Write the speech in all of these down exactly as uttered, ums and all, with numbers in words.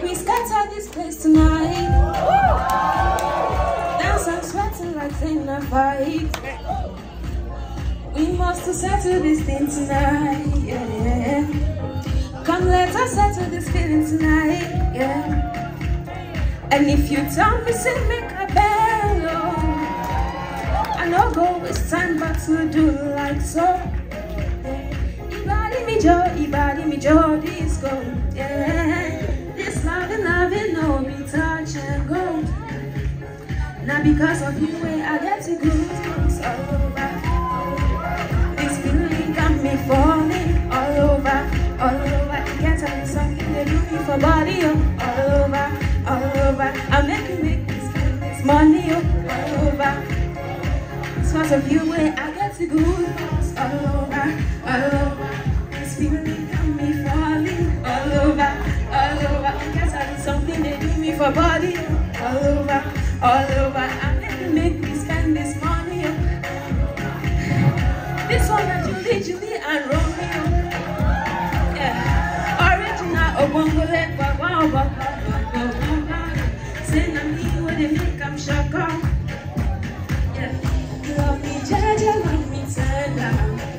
we scatter this place tonight. Woo! Dance and sweating like in a fight. We must settle this thing tonight, yeah. Come, let us settle this feeling tonight, yeah. And if you tell me, say make a bell, I no go waste time, but to do like so. Ibadi mi jo, ibadi mi jo, this go, yeah. This loving, loving, no be touch and go. Now because of you, I get to goosebumps all over. This feeling got me falling all over, all over. It gets me something they do me for body, oh, all over, all over. I make you make me spend this money, oh, all over. Because of you, I get to goosebumps all over, all over. This feeling got me falling all over, all over. It gets me something they do me for body, oh, all over, all over. I make you make me spend this money, oh. This one that Julie, Julie and Romeo, yeah. Original Obongole, wow, wow, wow, wow. Say na me what they make I'm shocked, yeah. Love me, Jaja, love me tender.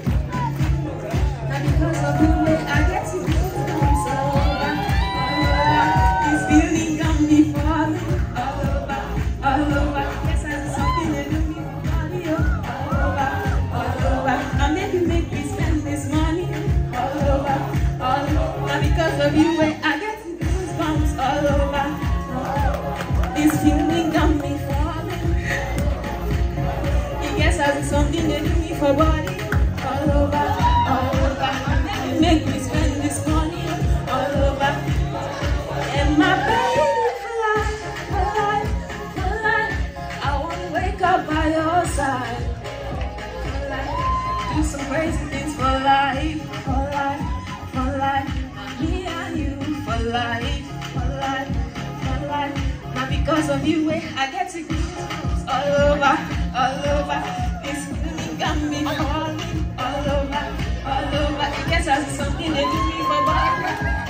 And because of you, I get to go all over, all over. This feeling got me falling all over, all over. Yes, I have something to do me for body, oh, all over, all over. And maybe make me spend this money all over, all over. Now because of you, I get to goosebumps all over. This feeling got me falling. You guess I have something to do me for body all over, all over. And maybe make me spend this money all over. And my baby, alive, alive, alive. I wanna wake up by your side. Do some crazy things for life, for life, for life. Me and you for life, for life, for life. Now because of you, I get to goosebumps all over, all over. This feeling got me falling all over, all over. It gets us something they do me for body.